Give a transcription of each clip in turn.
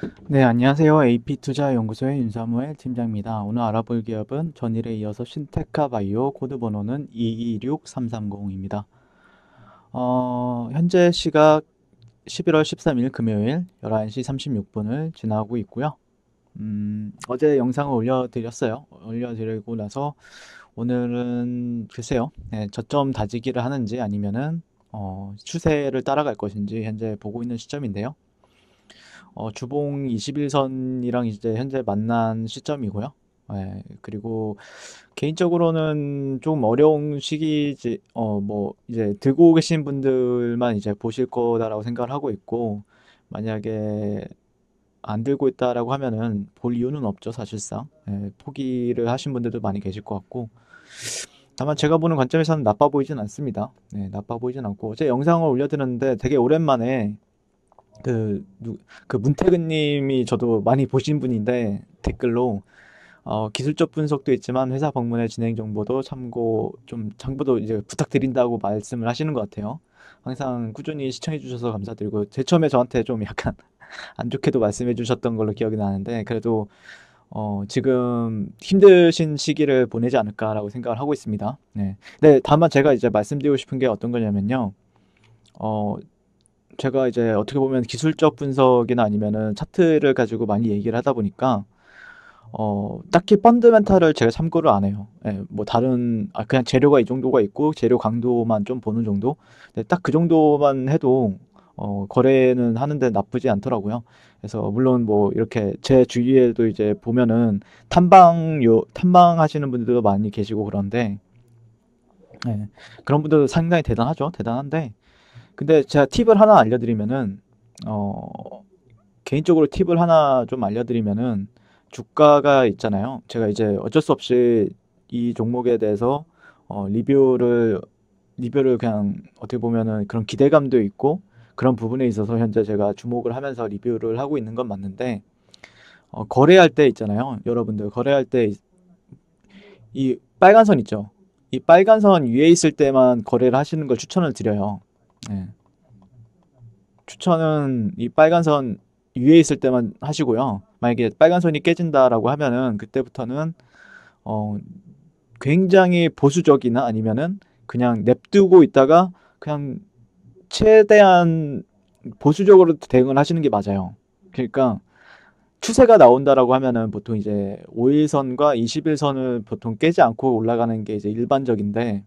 네, 안녕하세요. AP투자연구소의 윤사무엘 팀장입니다. 오늘 알아볼 기업은 전일에 이어서 신테카 바이오, 코드 번호는 226330입니다. 현재 시각 11월 13일 금요일 11시 36분을 지나고 있고요. 어제 영상을 올려드렸어요. 올려드리고 나서 오늘은 글쎄요, 네, 저점 다지기를 하는지 아니면은 추세를 따라갈 것인지 현재 보고 있는 시점인데요. 주봉 21선이랑 이제 현재 만난 시점이고요. 예, 그리고 개인적으로는 좀 어려운 시기지, 뭐, 이제 들고 계신 분들만 이제 보실 거다라고 생각을 하고 있고, 만약에 안 들고 있다라고 하면은 볼 이유는 없죠, 사실상. 예, 포기를 하신 분들도 많이 계실 것 같고, 다만 제가 보는 관점에서는 나빠 보이진 않습니다. 네, 나빠 보이진 않고, 제 영상을 올려드렸는데 되게 오랜만에 그, 그 문태근 님이 저도 많이 보신 분인데 댓글로 기술적 분석도 있지만 회사 방문의 진행 정보도 참고도 이제 부탁드린다고 말씀을 하시는 것 같아요. 항상 꾸준히 시청해 주셔서 감사드리고 제일 처음에 저한테 좀 약간 안 좋게도 말씀해 주셨던 걸로 기억이 나는데 그래도 지금 힘드신 시기를 보내지 않을까라고 생각을 하고 있습니다. 네. 네, 다만 제가 이제 말씀드리고 싶은 게 어떤 거냐면요. 어, 제가 이제 어떻게 보면 기술적 분석이나 아니면은 차트를 가지고 많이 얘기를 하다 보니까 딱히 펀드멘탈을 제가 참고를 안 해요. 예, 뭐 다른 그냥 재료가 이 정도가 있고 재료 강도만 좀 보는 정도. 딱 그 정도만 해도 거래는 하는데 나쁘지 않더라고요. 그래서 물론 뭐 이렇게 제 주위에도 이제 보면은 탐방하시는 분들도 많이 계시고 그런데 예, 그런 분들도 상당히 대단하죠. 대단한데 근데 제가 팁을 하나 알려드리면은 어, 개인적으로 팁을 하나 좀 알려드리면은 주가가 있잖아요. 제가 이제 어쩔 수 없이 이 종목에 대해서 리뷰를 그냥 어떻게 보면은 그런 기대감도 있고 그런 부분에 있어서 현재 제가 주목을 하면서 리뷰를 하고 있는 건 맞는데 거래할 때 있잖아요. 여러분들 거래할 때 이 빨간 선 있죠. 이 빨간 선 위에 있을 때만 거래를 하시는 걸 추천을 드려요. 네. 추천은 이 빨간 선 위에 있을 때만 하시고요. 만약에 빨간 선이 깨진다라고 하면은 그때부터는 어 굉장히 보수적이나 아니면은 그냥 냅두고 있다가 그냥 최대한 보수적으로 대응을 하시는 게 맞아요. 그러니까 추세가 나온다라고 하면은 보통 이제 5일선과 21선을 보통 깨지 않고 올라가는 게 이제 일반적인데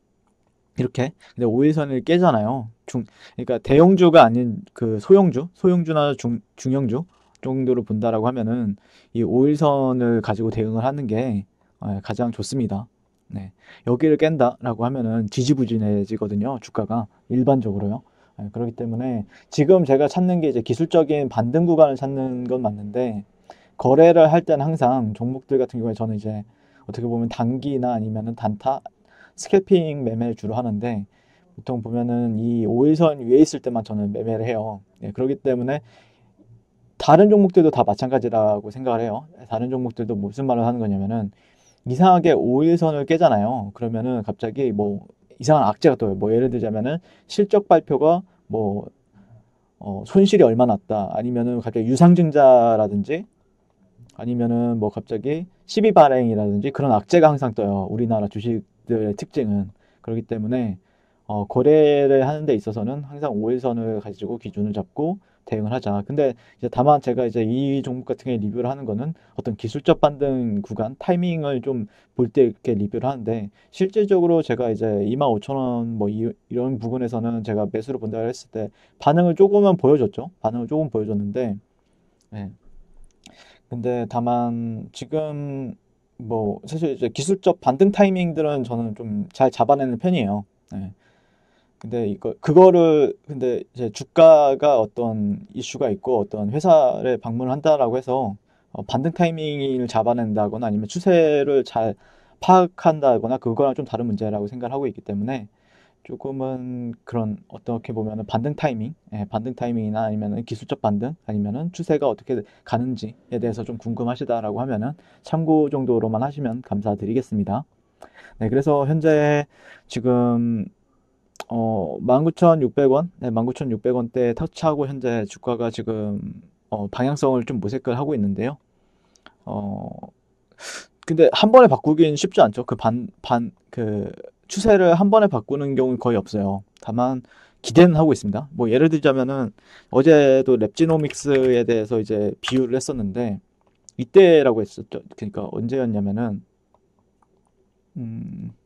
이렇게 근데 5일선을 깨잖아요. 그러니까 대형주가 아닌 그 소형주나 중형주 정도로 본다라고 하면은 이 5일선을 가지고 대응을 하는 게 가장 좋습니다. 네. 여기를 깬다라고 하면은 지지부진해지거든요. 주가가 일반적으로요. 그렇기 때문에 지금 제가 찾는 게 이제 기술적인 반등 구간을 찾는 건 맞는데 거래를 할 때는 항상 종목들 같은 경우에 저는 이제 어떻게 보면 단기나 아니면은 단타 스캘핑 매매를 주로 하는데 보통 보면은 이 5일선 위에 있을 때만 저는 매매를 해요. 그렇기 때문에 다른 종목들도 다 마찬가지라고 생각을 해요. 다른 종목들도 무슨 말을 하는 거냐면은 이상하게 5일선을 깨잖아요. 그러면은 갑자기 뭐 이상한 악재가 떠요. 뭐 예를 들자면은 실적 발표가 뭐 손실이 얼마 났다. 아니면은 갑자기 유상증자라든지 아니면은 뭐 갑자기 시비 발행이라든지 그런 악재가 항상 떠요. 우리나라 주식들의 특징은. 그렇기 때문에 거래를 하는 데 있어서는 항상 5일선을 가지고 기준을 잡고 대응을 하자. 근데 이제 다만 제가 이제 이 종목 같은 경우에 리뷰를 하는 거는 어떤 기술적 반등 구간, 타이밍을 좀 볼 때 이렇게 리뷰를 하는데 실질적으로 제가 이제 25,000원 뭐 이런 부분에서는 제가 매수를 본다 했을 때 반응을 조금은 보여줬죠. 반응을 조금 보여줬는데 네. 근데 다만 지금 뭐 사실 이제 기술적 반등 타이밍들은 저는 좀 잘 잡아내는 편이에요. 네. 근데 그거를 근데 이제 주가가 어떤 이슈가 있고 어떤 회사를 방문을 한다라고 해서 반등 타이밍을 잡아낸다거나 아니면 추세를 잘 파악한다거나 그거랑 좀 다른 문제라고 생각을 하고 있기 때문에 조금은 그런 어떻게 보면은 반등 타이밍, 반등 타이밍이나 아니면은 기술적 반등, 아니면은 추세가 어떻게 가는지에 대해서 좀 궁금하시다라고 하면은 참고 정도로만 하시면 감사드리겠습니다. 네, 그래서 현재 지금 19,600원, 네, 19,600원대 터치하고 현재 주가가 지금 방향성을 좀 모색을 하고 있는데요. 어, 근데 한 번에 바꾸긴 쉽지 않죠. 그 추세를 한 번에 바꾸는 경우는 거의 없어요. 다만 기대는 하고 있습니다. 뭐 예를 들자면은 어제도 랩지노믹스에 대해서 이제 비유를 했었는데 이때라고 했었죠. 그러니까 언제였냐면은 음,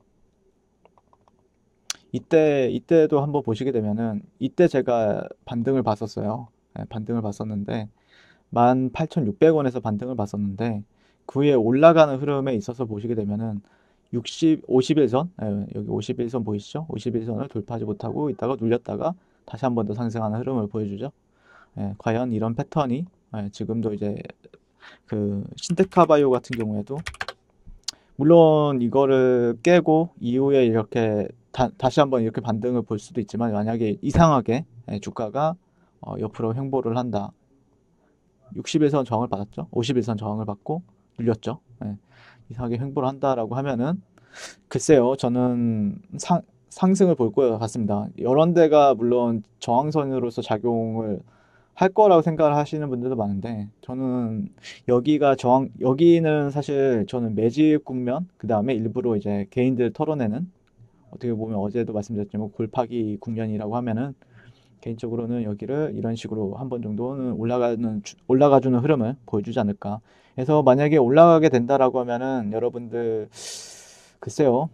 이때도 한번 보시게 되면은 이때 제가 반등을 봤었어요. 네, 반등을 봤었는데 18,600원에서 반등을 봤었는데 그 후에 올라가는 흐름에 있어서 보시게 되면은 51선, 여기 51선 보이시죠? 51선을 돌파하지 못하고 있다가 눌렸다가 다시 한 번 더 상승하는 흐름을 보여주죠. 과연 이런 패턴이 지금도 이제 그 신테카바이오 같은 경우에도 물론 이거를 깨고 이후에 이렇게 다시 한번 이렇게 반등을 볼 수도 있지만 만약에 이상하게 주가가 옆으로 횡보를 한다. 60일선 저항을 받았죠. 50일선 저항을 받고 눌렸죠. 이상하게 횡보를 한다라고 하면은 글쎄요. 저는 상승을 볼 것 같습니다. 이런 데가 물론 저항선으로서 작용을 할 거라고 생각을 하시는 분들도 많은데 저는 여기는 사실 저는 매집 국면 그 다음에 일부러 이제 개인들 털어내는 어떻게 보면 어제도 말씀드렸지만 골파기 국면이라고 하면은 개인적으로는 여기를 이런 식으로 한 번 정도는 올라가주는 흐름을 보여주지 않을까. 그래서 만약에 올라가게 된다라고 하면은 여러분들 글쎄요,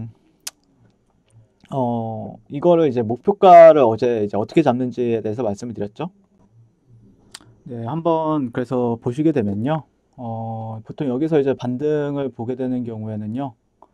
이거를 이제 목표가를 어제 이제 어떻게 잡는지에 대해서 말씀을 드렸죠. 네, 한번 그래서 보시게 되면요. 보통 여기서 이제 반등을 보게 되는 경우에는요.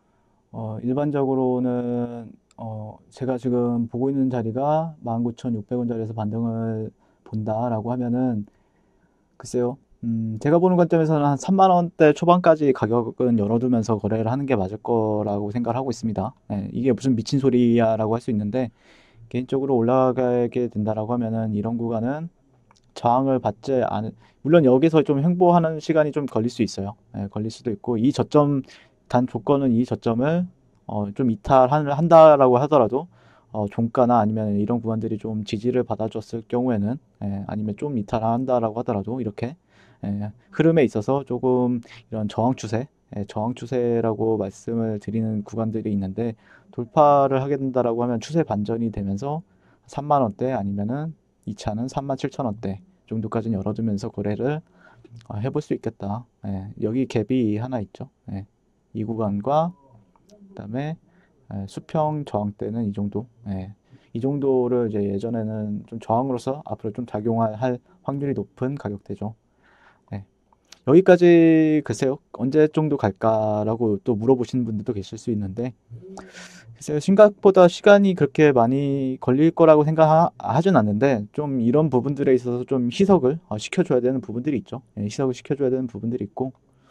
일반적으로는 제가 지금 보고 있는 자리가 19,600원짜리에서 반등을 본다라고 하면은 글쎄요. 제가 보는 관점에서는 한 3만 원대 초반까지 가격은 열어두면서 거래를 하는 게 맞을 거라고 생각을 하고 있습니다. 이게 무슨 미친 소리야라고 할 수 있는데 개인적으로 올라가게 된다라고 하면은 이런 구간은 저항을 받지 않은 물론 여기서 좀 횡보하는 시간이 좀 걸릴 수 있어요. 걸릴 수도 있고 이 저점 단 조건은 이 저점을 좀 이탈한다라고 하더라도 종가나 아니면 이런 구간들이 좀 지지를 받아줬을 경우에는 아니면 좀 이탈한다라고 하더라도 이렇게 흐름에 있어서 조금 이런 저항 추세라고 말씀을 드리는 구간들이 있는데 돌파를 하게 된다라고 하면 추세 반전이 되면서 3만 원대 아니면은 2차는 3만 7천 원대 정도까지는 열어두면서 거래를 해볼 수 있겠다. 여기 갭이 하나 있죠. 이 구간과 그다음에 수평 저항대는 이 정도. 이 정도를 이제 예전에는 좀 저항으로서 앞으로 좀 작용할 확률이 높은 가격대죠. 예. 여기까지 글쎄요. 언제 정도 갈까라고 또 물어보시는 분들도 계실 수 있는데 글쎄요. 생각보다 시간이 그렇게 많이 걸릴 거라고 생각하진 않는데 좀 이런 부분들에 있어서 좀 희석을 시켜줘야 되는 부분들이 있죠. 희석을 시켜줘야 되는 부분들이 있고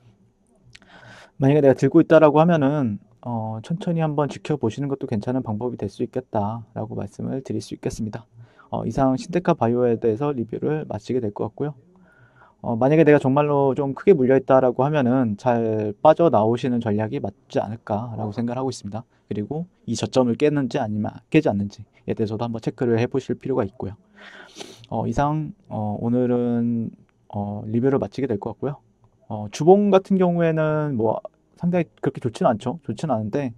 만약에 내가 들고 있다라고 하면은 천천히 한번 지켜보시는 것도 괜찮은 방법이 될 수 있겠다라고 말씀을 드릴 수 있겠습니다. 이상 신테카 바이오에 대해서 리뷰를 마치게 될 것 같고요. 만약에 내가 정말로 좀 크게 물려있다라고 하면은 잘 빠져나오시는 전략이 맞지 않을까라고 생각을 하고 있습니다. 그리고 이 저점을 깨는지 아니면 깨지 않는지에 대해서도 한번 체크를 해보실 필요가 있고요. 이상 오늘은 리뷰를 마치게 될 것 같고요. 주봉 같은 경우에는 뭐 상당히 그렇게 좋지는 않죠. 좋지는 않은데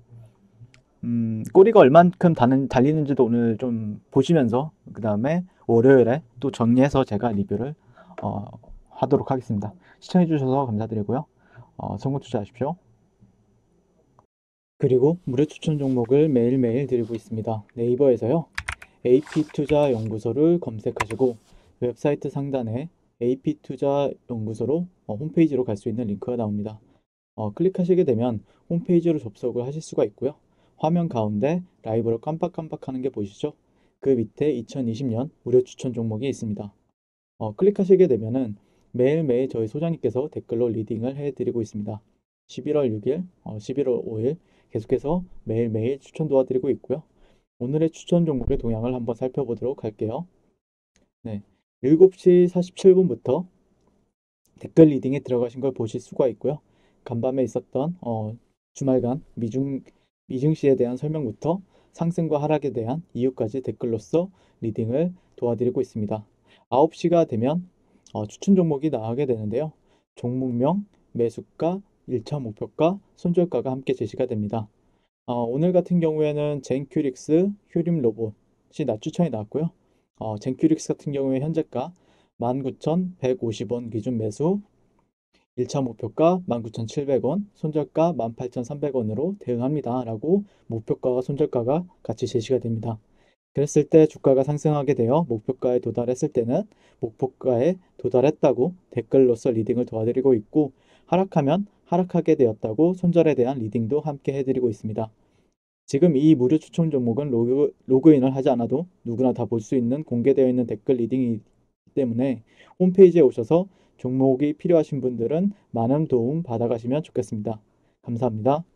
꼬리가 얼만큼 달리는지도 오늘 좀 보시면서 그 다음에 월요일에 또 정리해서 제가 리뷰를 어, 하도록 하겠습니다. 시청해주셔서 감사드리고요. 성공 투자하십시오. 그리고 무료 추천 종목을 매일매일 드리고 있습니다. 네이버에서요. AP투자연구소를 검색하시고 웹사이트 상단에 AP투자연구소로 홈페이지로 갈 수 있는 링크가 나옵니다. 클릭하시게 되면 홈페이지로 접속을 하실 수가 있고요. 화면 가운데 라이브로 깜빡깜빡하는 게 보이시죠? 그 밑에 2020년 무료 추천 종목이 있습니다. 클릭하시게 되면은 매일매일 저희 소장님께서 댓글로 리딩을 해드리고 있습니다. 11월 6일, 11월 5일 계속해서 매일매일 추천 도와드리고 있고요. 오늘의 추천 종목의 동향을 한번 살펴보도록 할게요. 네, 7시 47분부터 댓글 리딩에 들어가신 걸 보실 수가 있고요. 간밤에 있었던 주말간 미증시에 대한 설명부터 상승과 하락에 대한 이유까지 댓글로서 리딩을 도와드리고 있습니다. 9시가 되면 추천 종목이 나가게 되는데요. 종목명, 매수가, 1차 목표가, 손절가가 함께 제시가 됩니다. 오늘 같은 경우에는 젠큐릭스, 휴림 로봇이 추천이 나왔고요. 젠큐릭스 같은 경우에 현재가 19,150원 기준 매수, 1차 목표가 19,700원, 손절가 18,300원으로 대응합니다. 라고 목표가와 손절가가 같이 제시가 됩니다. 그랬을 때 주가가 상승하게 되어 목표가에 도달했을 때는 목표가에 도달했다고 댓글로서 리딩을 도와드리고 있고, 하락하면 하락하게 되었다고 손절에 대한 리딩도 함께 해드리고 있습니다. 지금 이 무료 추천 종목은 로그인을 하지 않아도 누구나 다 볼 수 있는 공개되어 있는 댓글 리딩이기 때문에 홈페이지에 오셔서 종목이 필요하신 분들은 많은 도움 받아가시면 좋겠습니다. 감사합니다.